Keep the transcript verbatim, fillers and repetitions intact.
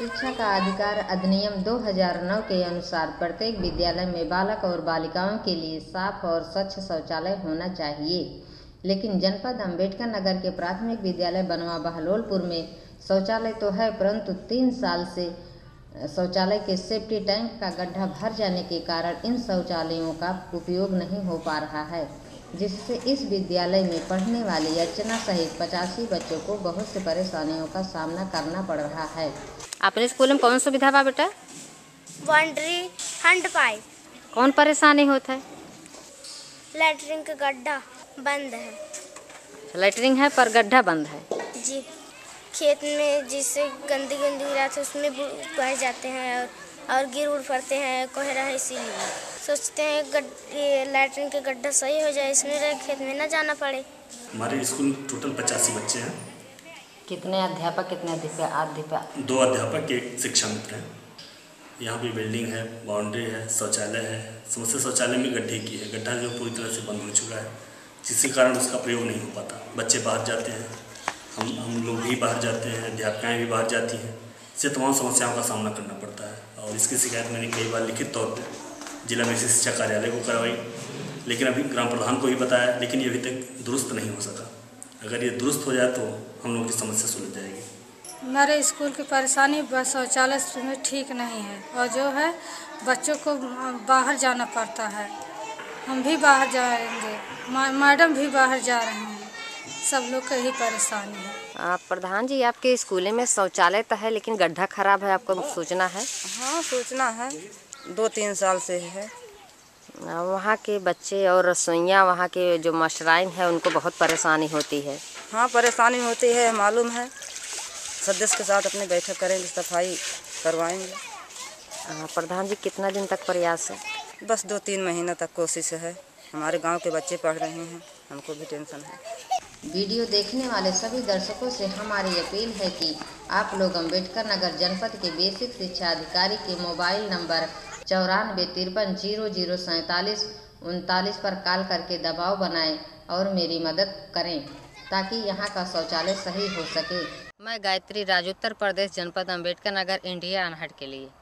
शिक्षा का अधिकार अधिनियम दो हज़ार नौ के अनुसार प्रत्येक विद्यालय में बालक और बालिकाओं के लिए साफ और स्वच्छ शौचालय होना चाहिए, लेकिन जनपद अम्बेडकर नगर के प्राथमिक विद्यालय बनवा बहलोलपुर में शौचालय तो है, परंतु तीन साल से शौचालय के सेफ्टी टैंक का गड्ढा भर जाने के कारण इन शौचालयों का उपयोग नहीं हो पा रहा है, जिससे इस विद्यालय में पढ़ने वाली अर्चना सहित पचासी बच्चों को बहुत से परेशानियों का सामना करना पड़ रहा है। अपने स्कूल में कौन सुविधा बा बेटा? Boundary hand pipe. कौन परेशानी होता है? लैटरिन का गड्ढा बंद है। लैटरिन है पर गड्ढा बंद है जी। खेत में जिससे गंदी गंदी गिराते उसमें बह जाते हैं और, और गिर उड़ पड़ते हैं, कोहरा है, इसीलिए सोचते हैं लैटरिन का गड्ढा सही हो जाए, इसमें रह खेत में ना जाना पड़े। हमारे स्कूल में टोटल पचासी बच्चे हैं। कितने अध्यापक कितने अध्यापक? दो अध्यापक एक शिक्षा मित्र हैं। यहाँ पे बिल्डिंग है, बाउंड्री है, शौचालय है। समस्या शौचालय में गड्ढे की है। गड्ढा जो पूरी तरह से बंद हो चुका है, जिसके कारण उसका प्रयोग नहीं हो पाता। बच्चे बाहर जाते हैं, हम हम लोग भी बाहर जाते हैं, अध्यापिकाएँ भी बाहर जाती हैं। इससे तमाम समस्याओं का सामना करना पड़ता है और इसकी शिकायत मैंने कई बार लिखित तौर पर जिला में शिक्षा कार्यालय को करवाई, लेकिन अभी ग्राम प्रधान को भी बताया, लेकिन ये अभी तक दुरुस्त नहीं हो सका। अगर ये दुरुस्त हो जाए तो हम लोगों की समस्या सुलझ जाएगी। हमारे स्कूल की परेशानी बस शौचालय में ठीक नहीं है और जो है बच्चों को बाहर जाना पड़ता है। हम भी बाहर जाएंगे, मैडम भी बाहर जा रहे हैं, सब लोग का ही परेशानी है। आप प्रधान जी, आपके स्कूल में शौचालय तो है लेकिन गड्ढा खराब है, आपको सूचना है? हाँ, सूचना है, दो तीन साल से है। वहाँ के बच्चे और रसोइयाँ, वहाँ के जो मास्टराइन है, उनको बहुत परेशानी होती है। हाँ, परेशानी होती है, मालूम है। सदस्य के साथ अपनी बैठक करेंगे, सफाई करवाएंगे। प्रधान जी, कितना दिन तक प्रयास है? बस दो तीन महीना तक कोशिश है। हमारे गांव के बच्चे पढ़ रहे हैं, हमको भी टेंशन है। वीडियो देखने वाले सभी दर्शकों से हमारी अपील है कि आप लोग अम्बेडकर नगर जनपद के बेसिक शिक्षा अधिकारी के मोबाइल नंबर चौरानवे तिरपन जीरो जीरो सैंतालीस उनतालीस पर कॉल करके दबाव बनाएं और मेरी मदद करें ताकि यहाँ का शौचालय सही हो सके। मैं गायत्री, उत्तर प्रदेश, जनपद अम्बेडकर नगर, इंडिया अनहट के लिए।